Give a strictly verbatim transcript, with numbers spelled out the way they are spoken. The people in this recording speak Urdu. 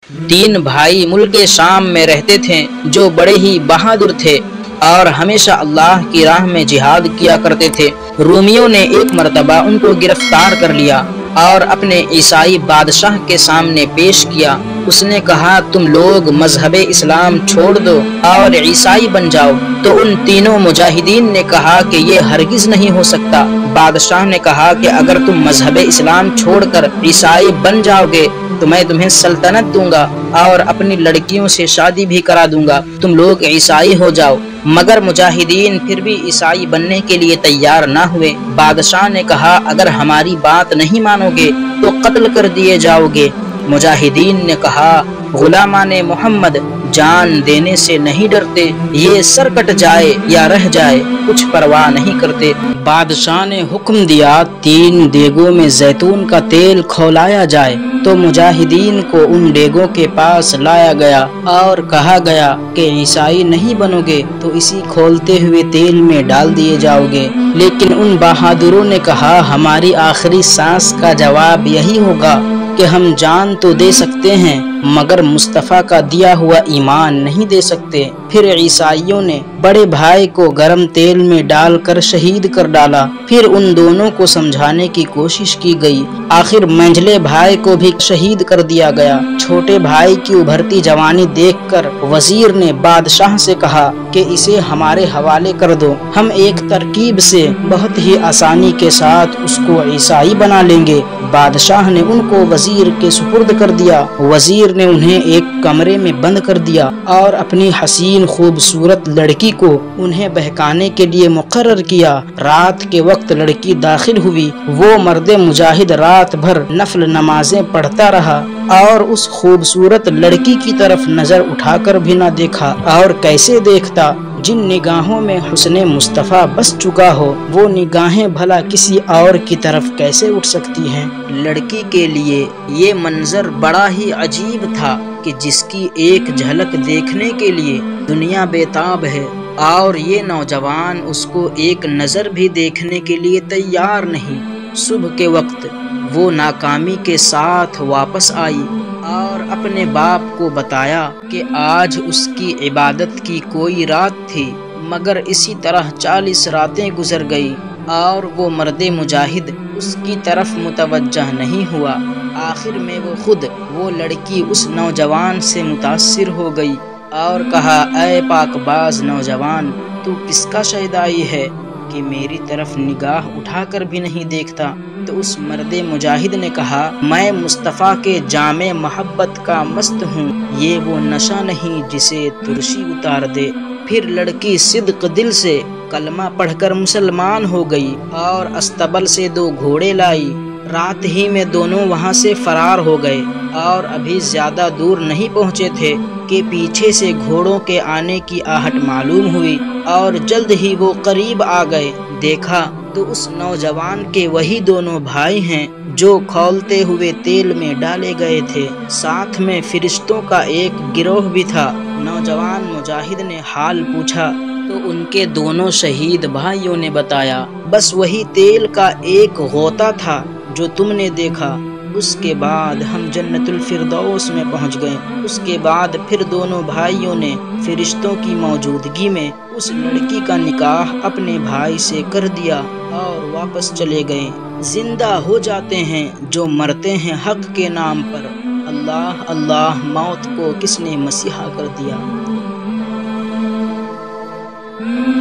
تین بھائی ملک شام میں رہتے تھے جو بڑے ہی بہادر تھے اور ہمیشہ اللہ کی راہ میں جہاد کیا کرتے تھے۔ رومیوں نے ایک مرتبہ ان کو گرفتار کر لیا اور اپنے عیسائی بادشاہ کے سامنے پیش کیا۔ اس نے کہا تم لوگ مذہب اسلام چھوڑ دو اور عیسائی بن جاؤ، تو ان تینوں مجاہدین نے کہا کہ یہ ہرگز نہیں ہو سکتا۔ بادشاہ نے کہا کہ اگر تم مذہب اسلام چھوڑ کر عیسائی بن جاؤ گے تو میں تمہیں سلطنت دوں گا اور اپنی لڑکیوں سے شادی بھی کرا دوں گا، تم لوگ عیسائی ہو جاؤ۔ مگر مجاہدین پھر بھی عیسائی بننے کے لیے تیار نہ ہوئے۔ بادشاہ نے کہا اگر ہماری بات نہیں مانو گے تو قتل کر دیے جاؤ گے۔ مجاہدین نے کہا غلامان محمد جان دینے سے نہیں ڈرتے، یہ سر کٹ جائے یا رہ جائے کچھ پرواہ نہیں کرتے۔ بادشاہ نے حکم دیا تین دیگوں میں زیتون کا تیل کھولایا جائے، تو مجاہدین کو ان ڈیگوں کے پاس لایا گیا اور کہا گیا کہ عیسائی نہیں بنو گے تو اسی کھولتے ہوئے تیل میں ڈال دیے جاؤ گے۔ لیکن ان بہادروں نے کہا ہماری آخری سانس کا جواب یہی ہوگا کہ ہم جان تو دے سکتے ہیں مگر مصطفیٰ کا دیا ہوا ایمان نہیں دے سکتے۔ پھر عیسائیوں نے بڑے بھائی کو گرم تیل میں ڈال کر شہید کر ڈالا۔ پھر ان دونوں کو سمجھانے کی کوشش کی گئی، آخر منجلے بھائی کو بھی شہید کر دیا گیا۔ چھوٹے بھائی کی ابھرتی جوانی دیکھ کر وزیر نے بادشاہ سے کہا کہ اسے ہمارے حوالے کر دو، ہم ایک ترکیب سے بہت ہی آسانی کے ساتھ اس کو عیسائی بنا لیں گے۔ بادشاہ نے ان کو وزیر کے سپرد کر دیا۔ وزیر نے انہیں ایک کمرے میں بند کر دیا اور اپنی حسین خوبصورت لڑکی کو انہیں بہکانے کے لیے مقرر کیا۔ رات کے وقت لڑکی داخل ہوئی، وہ مرد مجاہد رات بھر نفل نمازیں پڑھتا رہا اور اس خوبصورت لڑکی کی طرف نظر اٹھا کر بھی نہ دیکھا، اور کیسے دیکھتا؟ جن نگاہوں میں حسن مصطفیٰ بس چکا ہو وہ نگاہیں بھلا کسی اور کی طرف کیسے اٹھ سکتی ہیں؟ لڑکی کے لیے یہ منظر بڑا ہی عجیب تھا کہ جس کی ایک جھلک دیکھنے کے لیے دنیا بیتاب ہے، اور یہ نوجوان اس کو ایک نظر بھی دیکھنے کے لیے تیار نہیں۔ صبح کے وقت وہ ناکامی کے ساتھ واپس آئی اور اپنے باپ کو بتایا کہ آج اس کی عبادت کی کوئی رات تھی، مگر اسی طرح چالیس راتیں گزر گئی اور وہ مرد مجاہد اس کی طرف متوجہ نہیں ہوا۔ آخر میں وہ خود وہ لڑکی اس نوجوان سے متاثر ہو گئی اور کہا اے پاک باز نوجوان، تو کس کا شیدائی ہے کہ میری طرف نگاہ اٹھا کر بھی نہیں دیکھتا؟ تو اس مرد مجاہد نے کہا میں مصطفیٰ کے جام محبت کا مست ہوں، یہ وہ نشہ نہیں جسے ترشی اتار دے۔ پھر لڑکی صدق دل سے کلمہ پڑھ کر مسلمان ہو گئی اور استبل سے دو گھوڑے لائی۔ رات ہی میں دونوں وہاں سے فرار ہو گئے اور ابھی زیادہ دور نہیں پہنچے تھے کہ پیچھے سے گھوڑوں کے آنے کی آہٹ معلوم ہوئی اور جلد ہی وہ قریب آ گئے۔ دیکھا تو اس نوجوان کے وہی دونوں بھائی ہیں جو کھولتے ہوئے تیل میں ڈالے گئے تھے، ساتھ میں فرشتوں کا ایک گروہ بھی تھا۔ نوجوان مجاہد نے حال پوچھا تو ان کے دونوں شہید بھائیوں نے بتایا بس وہی تیل کا ایک غوطہ تھا جو تم نے دیکھا۔ اس کے بعد ہم جنت الفردوس میں پہنچ گئے۔ اس کے بعد پھر دونوں بھائیوں نے فرشتوں کی موجودگی میں اس لڑکی کا نکاح اپنے بھائی سے کر دیا اور واپس چلے گئے۔ زندہ ہو جاتے ہیں جو مرتے ہیں حق کے نام پر۔ اللہ اللہ، موت کو کس نے مسیحا کر دیا؟